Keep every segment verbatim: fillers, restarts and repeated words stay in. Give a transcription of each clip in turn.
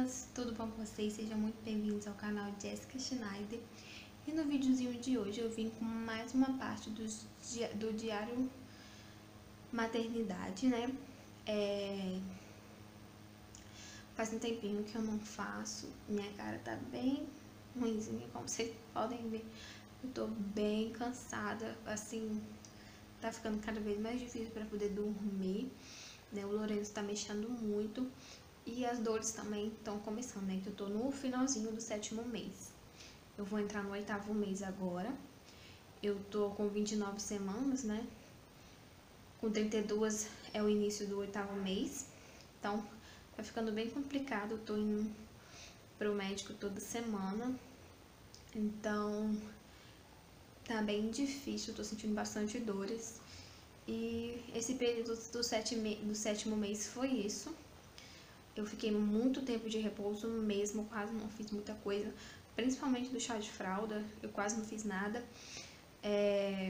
meninas, tudo bom com vocês? Sejam muito bem-vindos ao canal Jessica Schneider. E no videozinho de hoje eu vim com mais uma parte do, do diário maternidade, né? É... Faz um tempinho que eu não faço, minha cara tá bem ruimzinha, como vocês podem ver. Eu tô bem cansada, assim, tá ficando cada vez mais difícil para poder dormir, né? O Lourenço tá mexendo muito. E as dores também estão começando, né? Que eu tô no finalzinho do sétimo mês. Eu vou entrar no oitavo mês agora. Eu tô com vinte e nove semanas, né? Com trinta e duas é o início do oitavo mês. Então, tá ficando bem complicado. Eu tô indo pro médico toda semana. Então, tá bem difícil. Eu tô sentindo bastante dores. E esse período do sétimo, do sétimo mês foi isso. Eu fiquei muito tempo de repouso mesmo, quase não fiz muita coisa, principalmente do chá de fralda, eu quase não fiz nada. É...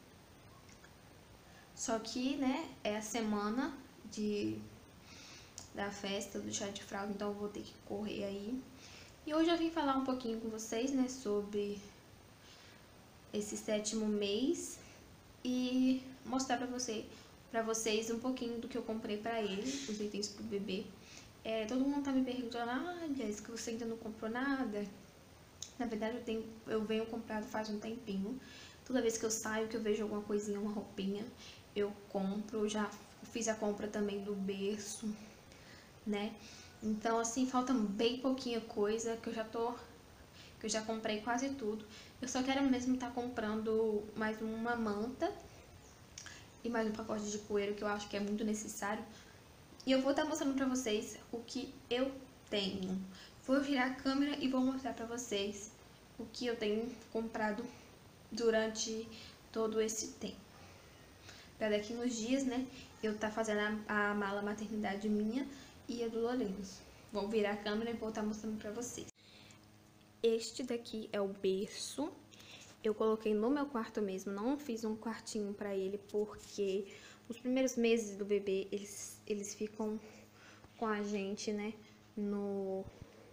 Só que, né, é a semana de... da festa do chá de fralda, então eu vou ter que correr aí. E hoje eu vim falar um pouquinho com vocês, né, sobre esse sétimo mês e mostrar pra, você, pra vocês um pouquinho do que eu comprei pra ele, os itens pro bebê. É, todo mundo tá me perguntando, ah, Jéssica, você ainda não comprou nada? Na verdade, eu, tenho, eu venho comprado faz um tempinho. Toda vez que eu saio, que eu vejo alguma coisinha, uma roupinha, eu compro. Já fiz a compra também do berço, né? Então, assim, falta bem pouquinha coisa, que eu já tô... que eu já comprei quase tudo. Eu só quero mesmo estar tá comprando mais uma manta e mais um pacote de poeira, que eu acho que é muito necessário. E eu vou estar mostrando pra vocês o que eu tenho. Vou virar a câmera e vou mostrar pra vocês o que eu tenho comprado durante todo esse tempo. Pra daqui uns dias, né, eu tá fazendo a, a mala maternidade minha e a do Lourenço. Vou virar a câmera e vou estar mostrando pra vocês. Este daqui é o berço. Eu coloquei no meu quarto mesmo, não fiz um quartinho pra ele, porque os primeiros meses do bebê, eles, eles ficam com a gente, né, no...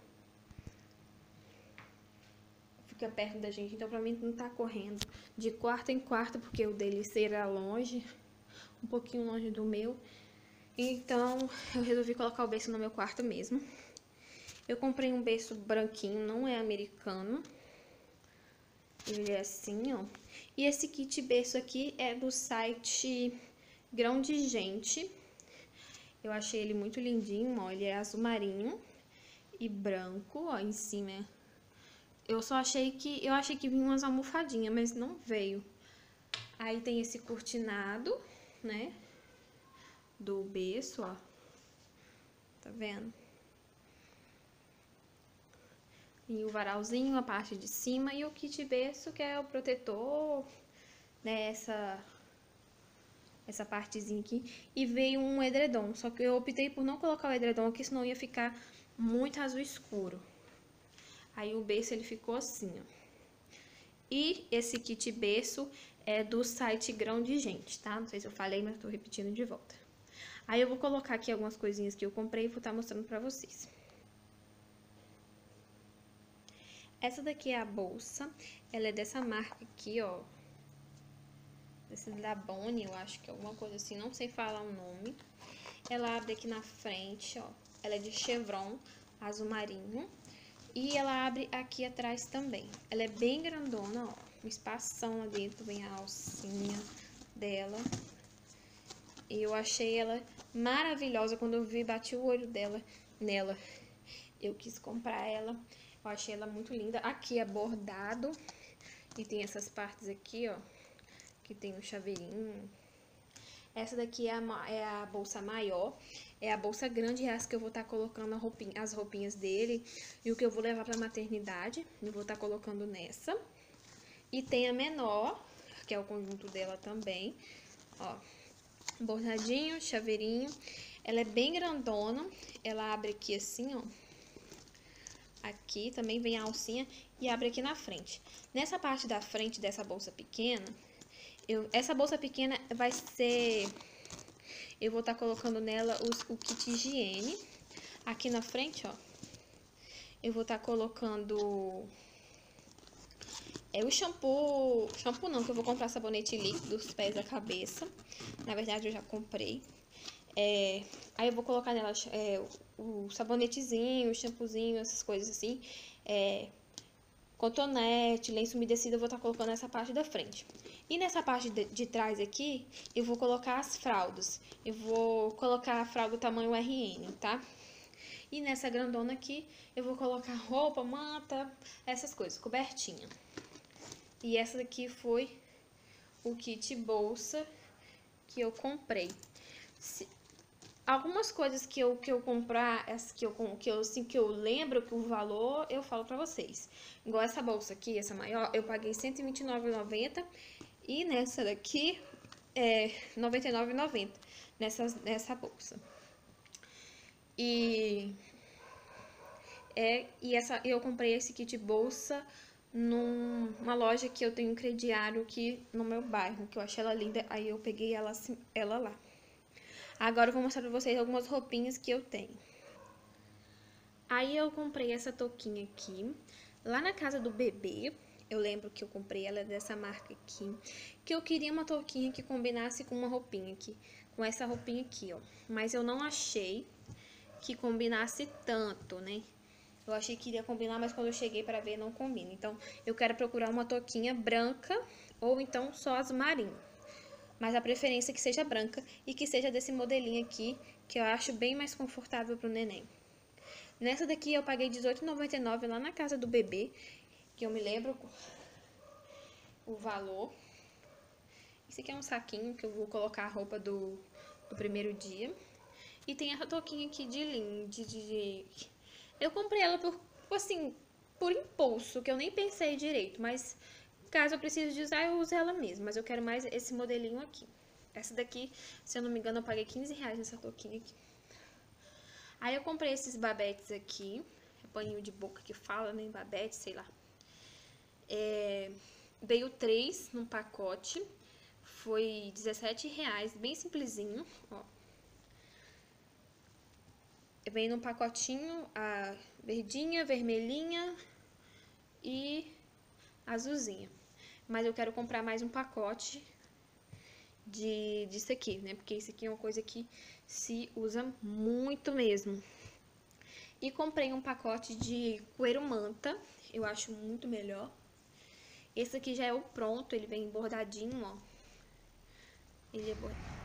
fica perto da gente, então pra mim não tá correndo de quarto em quarto, porque o dele será longe, um pouquinho longe do meu. Então, eu resolvi colocar o berço no meu quarto mesmo. Eu comprei um berço branquinho, não é americano. Ele é assim, ó. E esse kit berço aqui é do site Grão de Gente. Eu achei ele muito lindinho, ó. Ele é azul marinho e branco, ó, em cima. Eu só achei que... eu achei que vinha umas almofadinhas, mas não veio. Aí tem esse cortinado, né? Do berço, ó. Tá vendo? E o varalzinho, a parte de cima, e o kit berço, que é o protetor, né, essa, essa partezinha aqui. E veio um edredom, só que eu optei por não colocar o edredom aqui, senão ia ficar muito azul escuro. Aí o berço, ele ficou assim, ó. E esse kit berço é do site Grão de Gente, tá? Não sei se eu falei, mas tô repetindo de volta. Aí eu vou colocar aqui algumas coisinhas que eu comprei e vou estar mostrando pra vocês. Essa daqui é a bolsa, ela é dessa marca aqui, ó. Essa da Bonnie, eu acho que é alguma coisa assim, não sei falar o nome. Ela abre aqui na frente, ó. Ela é de chevron, azul marinho. E ela abre aqui atrás também. Ela é bem grandona, ó. Um espação lá dentro, vem a alcinha dela. E eu achei ela maravilhosa. Quando eu vi, bati o olho dela nela. Eu quis comprar ela. Eu achei ela muito linda. Aqui é bordado. E tem essas partes aqui, ó. Que tem um chaveirinho. Essa daqui é a, é a bolsa maior. É a bolsa grande, é essa que eu vou estar tá colocando a roupinha, as roupinhas dele. E o que eu vou levar pra maternidade. Eu vou estar tá colocando nessa. E tem a menor, que é o conjunto dela também. Ó. Bordadinho, chaveirinho. Ela é bem grandona. Ela abre aqui assim, ó. Aqui também vem a alcinha e abre aqui na frente. Nessa parte da frente dessa bolsa pequena, eu, essa bolsa pequena vai ser... eu vou estar tá colocando nela os, o kit higiene. Aqui na frente, ó, eu vou estar tá colocando é o shampoo, shampoo não, que eu vou comprar sabonete líquido dos pés à cabeça. Na verdade eu já comprei. É, aí eu vou colocar nela é, o sabonetezinho, o shampoozinho, essas coisas assim. É, cotonete, lenço umedecido, eu vou estar tá colocando nessa parte da frente. E nessa parte de, de trás aqui, eu vou colocar as fraldas. Eu vou colocar a fralda tamanho R N, tá? E nessa grandona aqui, eu vou colocar roupa, manta, essas coisas, cobertinha. E essa daqui foi o kit bolsa que eu comprei. Se, algumas coisas que eu, que eu comprar, essa que eu, que, eu, assim, que eu lembro que o valor, eu falo pra vocês. Igual essa bolsa aqui, essa maior, eu paguei cento e vinte e nove reais e noventa centavos. E nessa daqui, é noventa e nove reais e noventa centavos nessa, nessa bolsa. E, é, e essa, eu comprei esse kit bolsa numa loja que eu tenho um crediário aqui no meu bairro, que eu achei ela linda, aí eu peguei ela, ela lá. Agora eu vou mostrar pra vocês algumas roupinhas que eu tenho. Aí eu comprei essa touquinha aqui, lá na casa do bebê, eu lembro que eu comprei ela dessa marca aqui, que eu queria uma touquinha que combinasse com uma roupinha aqui, com essa roupinha aqui, ó. Mas eu não achei que combinasse tanto, né? Eu achei que iria combinar, mas quando eu cheguei para ver, não combina. Então, eu quero procurar uma touquinha branca ou então só azul marinho. Mas a preferência é que seja branca e que seja desse modelinho aqui, que eu acho bem mais confortável pro neném. Nessa daqui eu paguei dezoito reais e noventa e nove centavos lá na casa do bebê, que eu me lembro o valor. Esse aqui é um saquinho que eu vou colocar a roupa do, do primeiro dia. E tem essa touquinha aqui de linho, de... de... Eu comprei ela por, assim, por impulso, que eu nem pensei direito, mas caso eu precise de usar, eu uso ela mesmo. Mas eu quero mais esse modelinho aqui. Essa daqui, se eu não me engano, eu paguei quinze reais nessa touquinha aqui. Aí eu comprei esses babetes aqui, paninho de boca que fala, né, babete, sei lá. É, veio três num pacote, foi dezessete reais, bem simplesinho, ó. Vem num pacotinho a verdinha, vermelhinha e azulzinha. Mas eu quero comprar mais um pacote de, disso aqui, né? Porque isso aqui é uma coisa que se usa muito mesmo. E comprei um pacote de coeiro manta, eu acho muito melhor. Esse aqui já é o pronto, ele vem bordadinho, ó. Ele é bordado.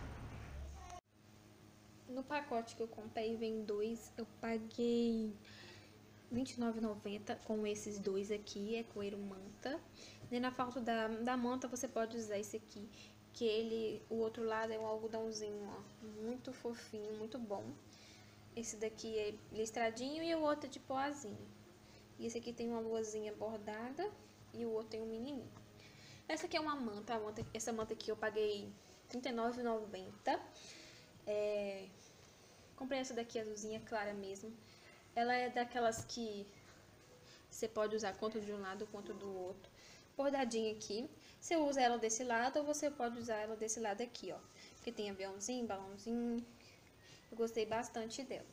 No pacote que eu comprei vem dois, eu paguei vinte e nove reais e noventa centavos com esses dois aqui, é coeiro manta. E na falta da, da manta você pode usar esse aqui, que ele, o outro lado é um algodãozinho, ó, muito fofinho, muito bom. Esse daqui é listradinho e o outro é de poazinho. E esse aqui tem uma luazinha bordada e o outro tem um menininho. Essa aqui é uma manta, a manta essa manta aqui eu paguei trinta e nove reais e noventa centavos. É, comprei essa daqui azulzinha, clara mesmo. Ela é daquelas que você pode usar quanto de um lado quanto do outro. Bordadinha aqui. Você usa ela desse lado ou você pode usar ela desse lado aqui, ó. Que tem aviãozinho, balãozinho. Eu gostei bastante dela.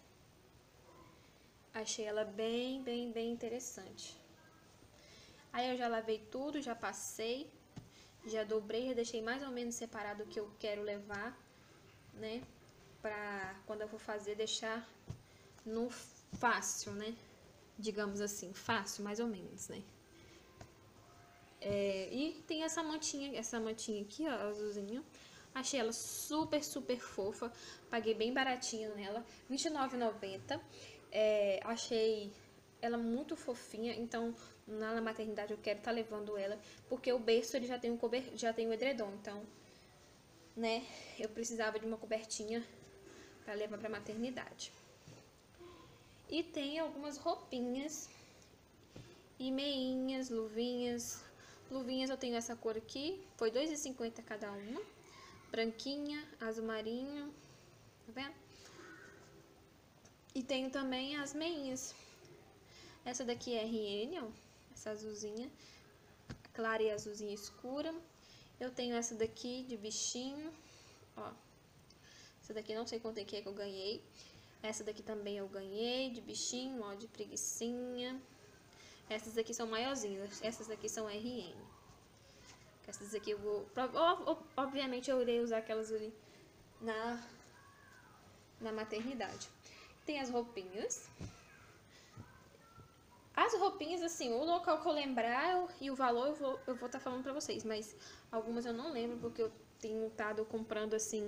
Achei ela bem, bem, bem interessante. Aí eu já lavei tudo, já passei. Já dobrei, já deixei mais ou menos separado o que eu quero levar, né? Pra quando eu for fazer, deixar no fácil, né? Digamos assim, fácil, mais ou menos, né? É, e tem essa mantinha, essa mantinha aqui, ó, azulzinha. Achei ela super, super fofa. Paguei bem baratinho nela, vinte e nove reais e noventa centavos. É, achei ela muito fofinha, então na maternidade eu quero estar tá levando ela, porque o berço ele já tem um cober, já tem um edredom, então, né, eu precisava de uma cobertinha para levar para maternidade. E tem algumas roupinhas e meinhas, luvinhas. Luvinhas eu tenho essa cor aqui, foi dois reais e cinquenta centavos cada uma. Branquinha, azul marinho, tá vendo? E tenho também as meinhas. Essa daqui é R N, ó, essa azulzinha, clara e azulzinha escura. Eu tenho essa daqui de bichinho, ó. Essa daqui não sei quanto é que é que eu ganhei. Essa daqui também eu ganhei, de bichinho, ó, de preguicinha. Essas aqui são maiorzinhas, essas aqui são R N. Essas aqui eu vou... Obviamente eu irei usar aquelas ali na, na maternidade. Tem as roupinhas. As roupinhas, assim, o local que eu lembrar eu, e o valor eu vou eu vou estar tá falando pra vocês. Mas algumas eu não lembro, porque eu tenho estado comprando, assim,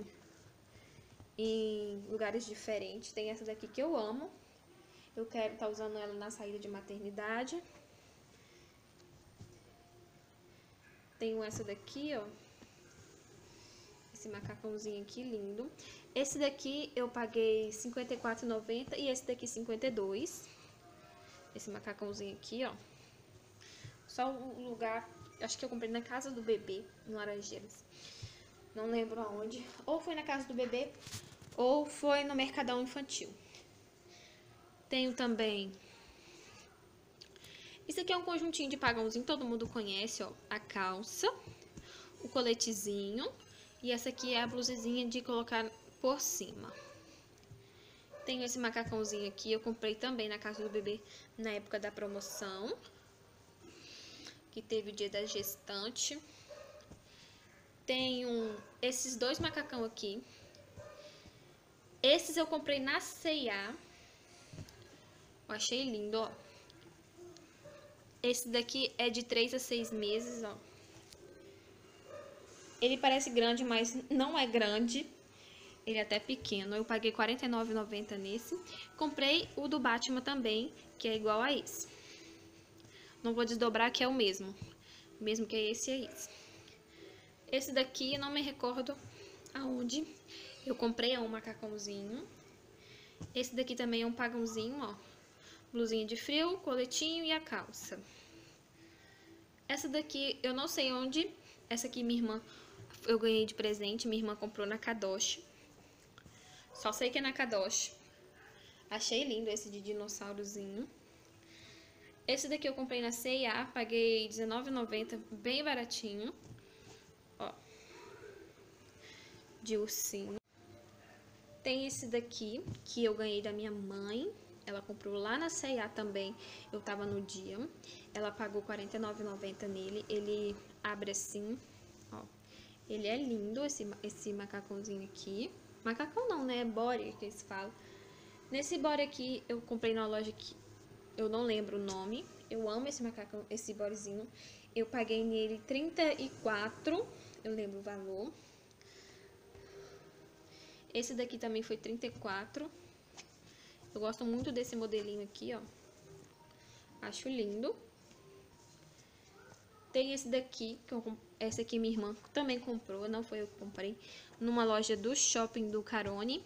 em lugares diferentes. Tem essa daqui que eu amo. Eu quero estar tá usando ela na saída de maternidade. Tenho essa daqui, ó. Esse macacãozinho aqui, lindo. Esse daqui eu paguei cinquenta e quatro reais e noventa centavos e esse daqui cinquenta e dois reais. Esse macacãozinho aqui, ó. Só o lugar, acho que eu comprei na casa do bebê, em Laranjeiras. Não lembro aonde. Ou foi na casa do bebê, ou foi no Mercadão Infantil. Tenho também... Isso aqui é um conjuntinho de pagãozinho, todo mundo conhece, ó. A calça, o coletezinho e essa aqui é a blusezinha de colocar por cima. Tenho esse macacãozinho aqui, eu comprei também na casa do bebê na época da promoção, que teve o dia da gestante. Tenho esses dois macacão aqui. Esses eu comprei na C e A. Eu achei lindo, ó. Esse daqui é de três a seis meses, ó. Ele parece grande, mas não é grande. Ele é até pequeno. Eu paguei quarenta e nove reais e noventa centavos nesse. Comprei o do Batman também, que é igual a esse. Não vou desdobrar, que é o mesmo. O mesmo que é esse, é esse. Esse daqui, eu não me recordo aonde. Eu comprei é um macacãozinho. Esse daqui também é um pagãozinho, ó. Blusinha de frio, coletinho e a calça. Essa daqui, eu não sei onde. Essa aqui minha irmã, eu ganhei de presente. Minha irmã comprou na Kadosh. Só sei que é na Kadosh. Achei lindo esse de dinossaurozinho. Esse daqui eu comprei na C e A. Paguei dezenove reais e noventa centavos, bem baratinho. Ó. De ursinho. Tem esse daqui, que eu ganhei da minha mãe. Ela comprou lá na C e A também. Eu tava no dia. Ela pagou quarenta e nove reais e noventa centavos nele. Ele abre assim, ó. Ele é lindo, esse, esse macacãozinho aqui. Macacão não, né? É body que eles falam. Nesse body aqui, eu comprei numa loja que eu não lembro o nome. Eu amo esse macacão, esse bodyzinho. Eu paguei nele trinta e quatro reais. Eu lembro o valor. Esse daqui também foi trinta e quatro reais. Eu gosto muito desse modelinho aqui, ó. Acho lindo. Tem esse daqui, que eu, essa aqui minha irmã também comprou, não foi eu que comprei, numa loja do shopping do Carone.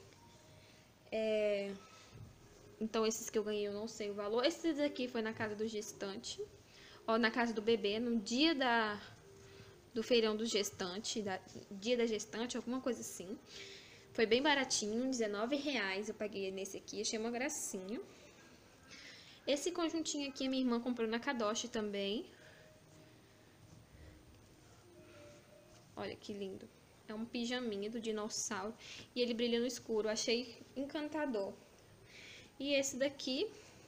É... Então, esses que eu ganhei eu não sei o valor. Esse daqui foi na casa do gestante, ó, na casa do bebê, no dia da, do feirão do gestante, da, dia da gestante, alguma coisa assim. Foi bem baratinho, dezenove reais eu paguei nesse aqui, achei uma gracinha. Esse conjuntinho aqui a minha irmã comprou na Kadosh também. Olha que lindo. É um pijaminha do dinossauro e ele brilha no escuro, achei encantador. E esse daqui,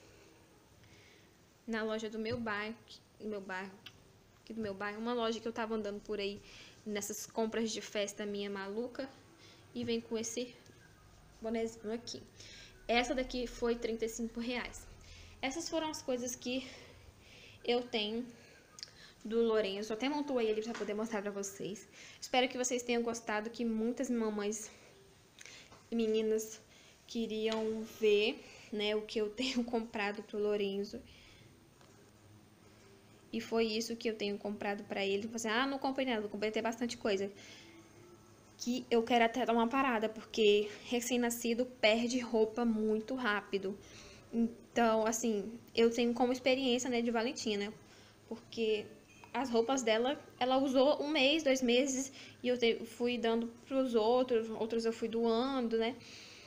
na loja do meu bairro, meu bairro, aqui do meu bairro, uma loja que eu tava andando por aí nessas compras de festa minha maluca. E vem com esse bonezinho aqui. Essa daqui foi trinta e cinco reais. Essas foram as coisas que eu tenho do Lourenço. Eu até montou ele para poder mostrar para vocês. Espero que vocês tenham gostado, que muitas mamães e meninas queriam ver, né, o que eu tenho comprado pro Lourenço. E foi isso que eu tenho comprado para ele. Você, ah, não comprei nada, eu comprei até bastante coisa. Que eu quero até dar uma parada, porque recém-nascido perde roupa muito rápido. Então, assim, eu tenho como experiência, né, de Valentina, porque as roupas dela, ela usou um mês, dois meses, e eu te, fui dando pros outros, outros eu fui doando, né.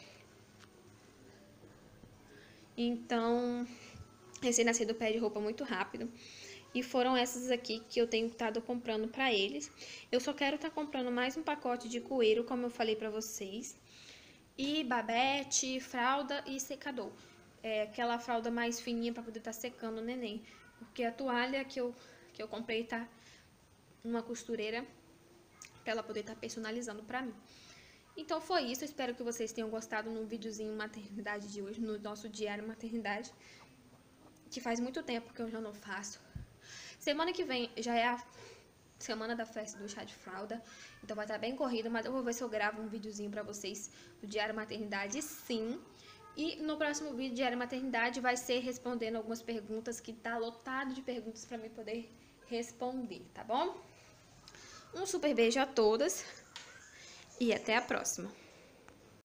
Então, recém-nascido perde roupa muito rápido. E foram essas aqui que eu tenho estado comprando pra eles. Eu só quero estar tá comprando mais um pacote de coeiro, como eu falei pra vocês. E babete, fralda e secador. É aquela fralda mais fininha para poder estar tá secando o neném. Porque a toalha que eu, que eu comprei tá numa costureira para ela poder estar tá personalizando para mim. Então foi isso, eu espero que vocês tenham gostado no videozinho maternidade de hoje, no nosso diário maternidade, que faz muito tempo que eu já não faço. Semana que vem já é a semana da festa do chá de fralda, então vai estar bem corrido, mas eu vou ver se eu gravo um videozinho pra vocês do diário maternidade, sim. E no próximo vídeo, diário maternidade, vai ser respondendo algumas perguntas, que tá lotado de perguntas pra mim poder responder, tá bom? Um super beijo a todas e até a próxima.